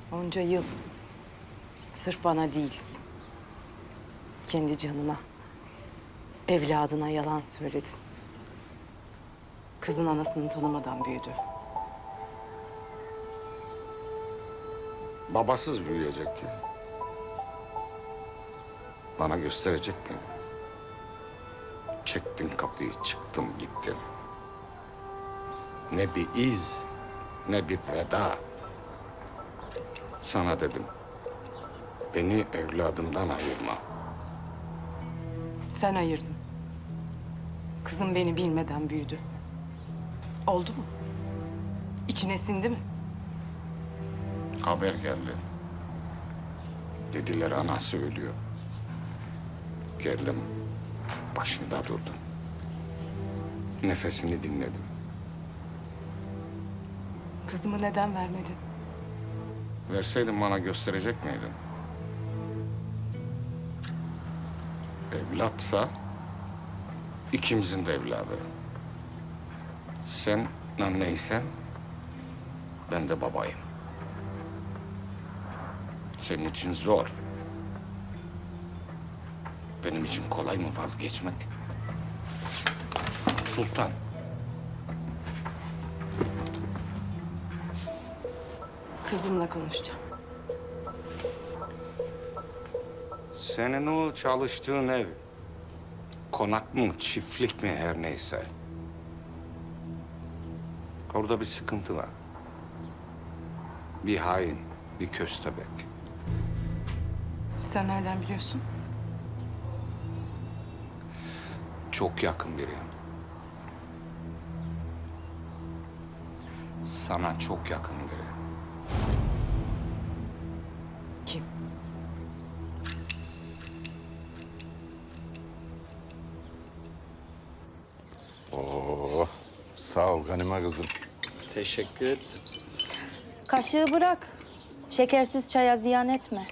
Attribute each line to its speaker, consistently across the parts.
Speaker 1: Onca yıl sırf bana değil, kendi canına, evladına yalan söyledin. Kızın anasını tanımadan büyüdü.
Speaker 2: Babasız büyüyecekti. Bana gösterecek mi? Çektin kapıyı, çıktım gittin. Ne bir iz, ne bir veda. Sana dedim, beni evladımdan ayırma.
Speaker 1: Sen ayırdın. Kızım beni bilmeden büyüdü. Oldu mu? İçine sindi mi?
Speaker 2: Haber geldi. Dediler anası ölüyor. Geldim, başında durdum. Nefesini dinledim.
Speaker 1: Kızımı neden vermedin?
Speaker 2: Verseydin bana gösterecek miydin? Evlatsa ikimizin de evladı. Sen anneysen ben de babayım. Senin için zor. Benim için kolay mı vazgeçmek? Sultan.
Speaker 1: Kızımla konuşacağım.
Speaker 2: Senin o çalıştığın ev, konak mı, çiftlik mi her neyse. Orada bir sıkıntı var. Bir hain, bir köstebek.
Speaker 1: Sen nereden biliyorsun?
Speaker 2: Çok yakın biri. Sana çok yakın biri.
Speaker 1: Kim?
Speaker 3: Oo, sağ ol Ganime kızım.
Speaker 4: Teşekkür ederim.
Speaker 5: Kaşığı bırak. Şekersiz çaya ziyan etme.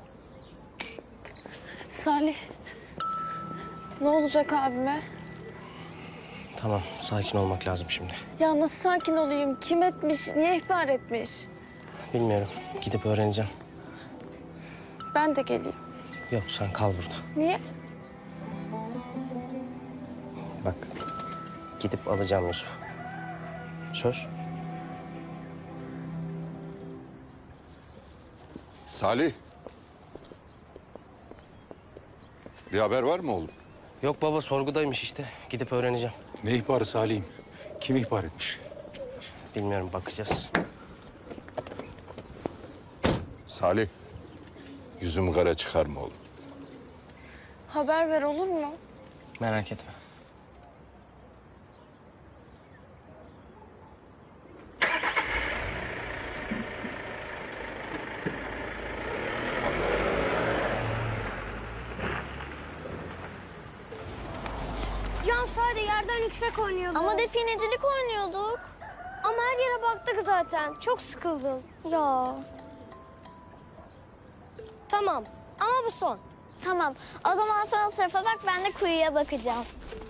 Speaker 6: Salih, ne olacak abime?
Speaker 4: Tamam, sakin olmak lazım şimdi.
Speaker 6: Ya nasıl sakin olayım? Kim etmiş, niye ihbar etmiş?
Speaker 4: Bilmiyorum, gidip öğreneceğim.
Speaker 6: Ben de geleyim.
Speaker 4: Yok, sen kal burada.
Speaker 6: Niye?
Speaker 4: Bak, gidip alacağım Yusuf. Söz.
Speaker 3: Salih. Bir haber var mı oğlum?
Speaker 4: Yok baba, sorgudaymış işte. Gidip öğreneceğim.
Speaker 7: Ne ihbarı Salih'im? Kim ihbar etmiş?
Speaker 4: Bilmiyorum, bakacağız.
Speaker 3: Salih. Yüzümü kara çıkarma oğlum.
Speaker 6: Haber ver olur mu?
Speaker 4: Merak etme.
Speaker 8: Can sadece yerden yüksek oynuyordu.
Speaker 6: Ama definecilik oynuyorduk.
Speaker 8: Ama her yere baktık zaten. Çok sıkıldım.
Speaker 6: Ya.
Speaker 8: Tamam ama bu son.
Speaker 6: Tamam, o zaman sen o tarafa bak, ben de kuyuya bakacağım.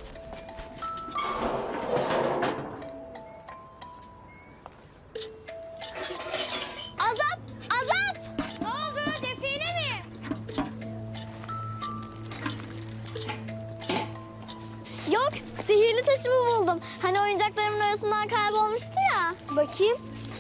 Speaker 8: Azap! Azap! Ne oldu? Define mi?
Speaker 6: Yok, sihirli taşımı buldum. Hani oyuncaklarımın arasından kaybolmuştu ya.
Speaker 8: Bakayım.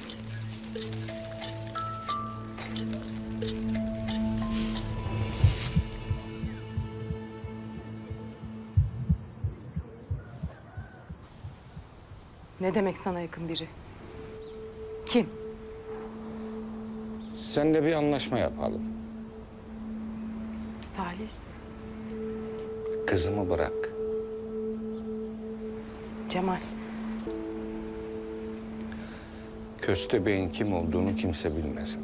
Speaker 1: Ne demek sana yakın biri? Kim?
Speaker 2: Seninle bir anlaşma yapalım.
Speaker 1: Salih.
Speaker 2: Kızımı bırak.
Speaker 1: Cemal.
Speaker 2: Köstebeğin kim olduğunu kimse bilmesin.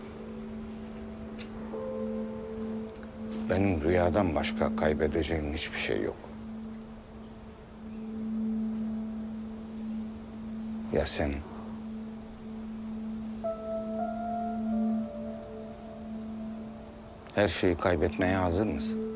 Speaker 2: Benim rüyadan başka kaybedeceğim hiçbir şey yok. Ya sen? Her şeyi kaybetmeye hazır mısın?